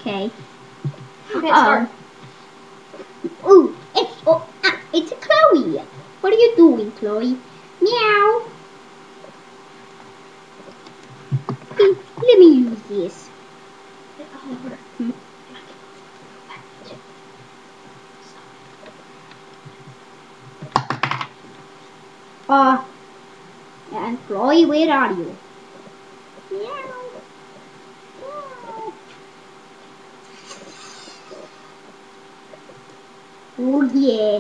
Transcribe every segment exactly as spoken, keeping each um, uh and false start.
Okay. Okay, Oh. start. Ooh, it's oh, ah, it's Chloe. What are you doing, Chloe? Meow. Hey, let me use this. Oliver. Hmm. Uh, and Chloe, where are you? Meow. Meow. Oh yeah.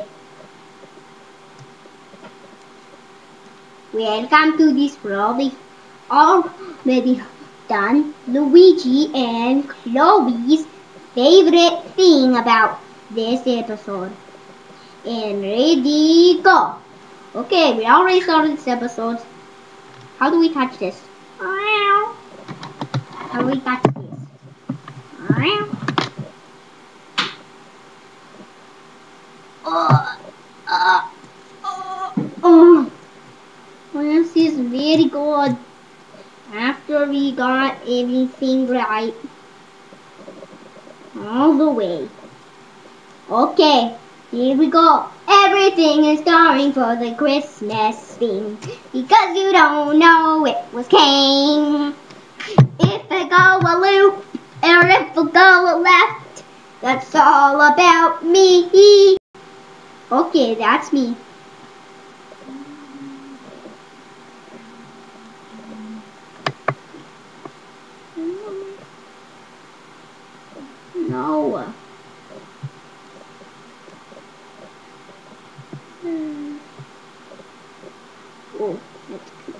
Welcome to this probably already done Luigi and Chloe's favorite thing about this episode. And ready, go! Okay, we already started this episode. How do we touch this? How do we touch this? Oh, uh, oh, oh. This is very good. After we got everything right. All the way. Okay, here we go. Everything is going for the Christmas thing. Because you don't know it was king. If I go a loop, or if I go a left, that's all about me. Okay, that's me. No. Oh, that's good.